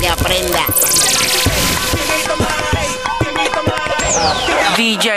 que aprenda. DJ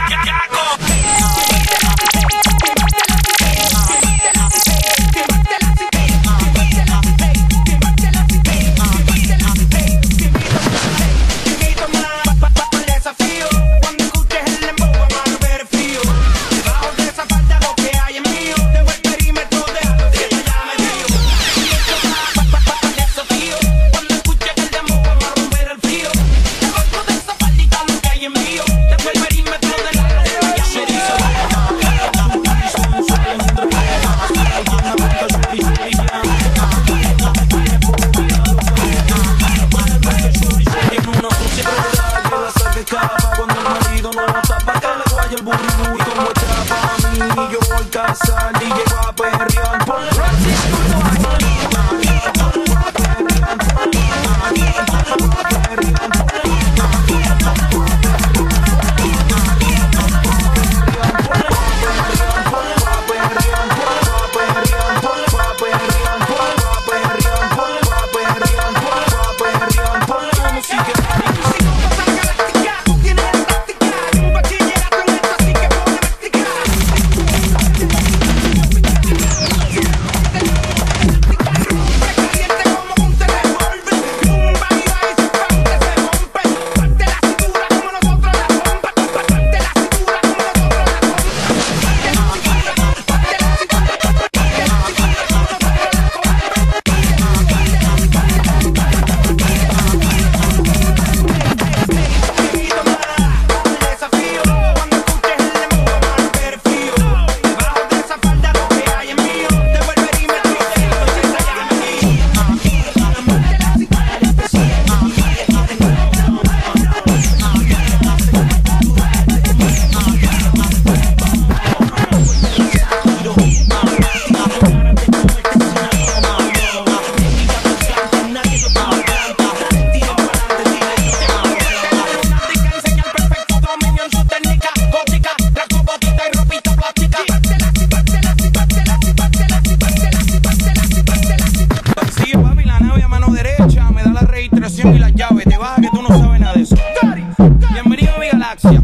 y llego a perrear por y las llaves, te baja que tú no sabes nada de eso. Bienvenido a mi galaxia.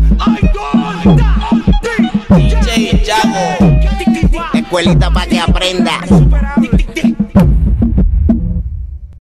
DJ Yago, escuelita para que aprenda.